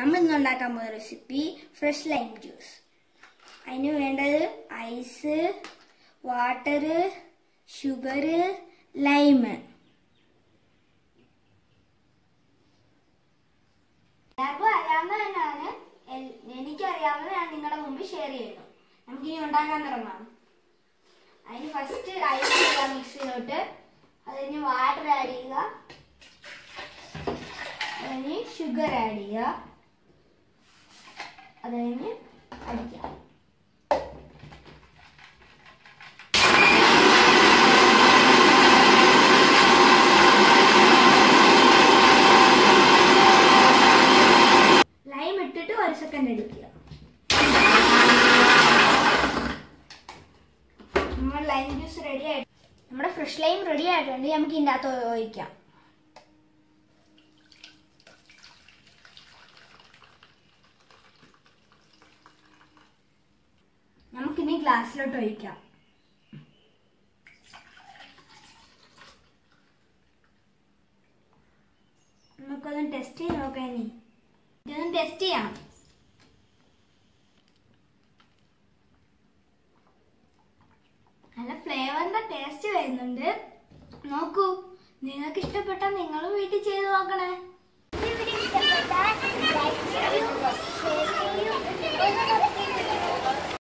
നമ്മൾ ഇന്ന് ഉണ്ടാക്കാൻ പോകുന്ന റെസിപ്പി ഫ്രഷ് ലൈം ജ്യൂസ്. അതിന് വേണ്ടത് ഐസ്, വാട്ടർ, ഷുഗർ, ലൈം. എല്ലാവർക്കും അറിയാവുന്ന തന്നെയാണ്, എനിക്കറിയാവുന്നത് ഞാൻ നിങ്ങളുടെ മുമ്പിൽ ഷെയർ ചെയ്യുന്നു. നമുക്കിനി ഉണ്ടാക്കാൻ തുടങ്ങാം. അതിന് ഫസ്റ്റ് ഐസ് ഇടുക മിക്സിയിലോട്ട്, അതിന് വാട്ടർ ആഡ് ചെയ്യുക, അതിന് ഷുഗർ ആഡ് ചെയ്യുക, അത് കഴിഞ്ഞ് അടിക്കാം. ലൈം ഇട്ടിട്ട് 1 സെക്കൻഡ് അടിക്കുക. നമ്മുടെ ലൈം ജ്യൂസ് റെഡി ആയിട്ട്, നമ്മുടെ ഫ്രഷ് ലൈം റെഡി ആയിട്ടുണ്ട്. നമുക്ക് ഇതിൻ്റെ അകത്ത് ഒഴിക്കാം. നമുക്കിനി ഗ്ലാസ്സിലോട്ട് ഒഴിക്കാം. നമുക്കൊന്ന് ടെസ്റ്റ് ചെയ്ത് നോക്കാം. ഇതൊന്ന് ടെസ്റ്റ് ചെയ്യാം. നല്ല ഫ്ലേവറിന്റെ ടേസ്റ്റ് വരുന്നുണ്ട്. നോക്കൂ, നിങ്ങൾക്ക് ഇഷ്ടപ്പെട്ടാൽ നിങ്ങളും വീട്ടിൽ ചെയ്ത് നോക്കണേ.